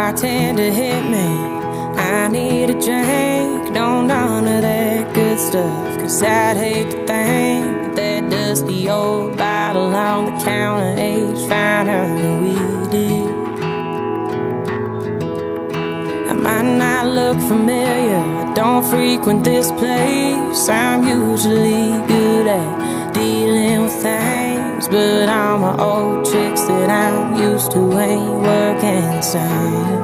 Bartender, hit me, I need a drink. Don't none of that good stuff, 'cause I'd hate to think that dusty old bottle on the counter aged finer than we did. I might not look familiar, I don't frequent this place. I'm usually good at dealing with things, but all my old tricks that I'm used to ain't working the same.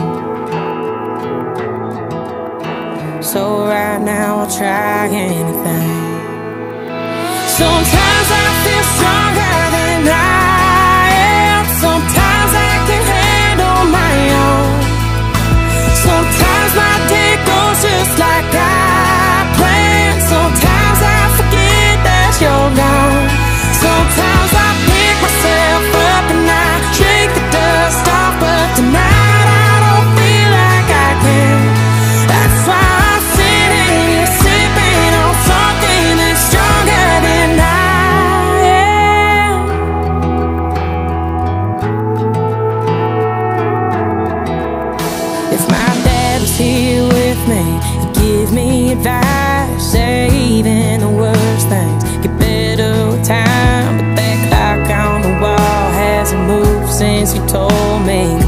So right now I'll try anything. Sometimes I feel stronger than I am. Sometimes I can handle my own. Sometimes my day goes just like I planned. Sometimes I forget that you're gone. Sometimes I pick myself up and I shake the dust off, but tonight I don't feel like I can. That's why I'm sitting here sipping on something that's stronger than I am. If my dad was here with me, he'd give me advice, say even the worst things get better with time. But that clock on the wall hasn't moved since you told me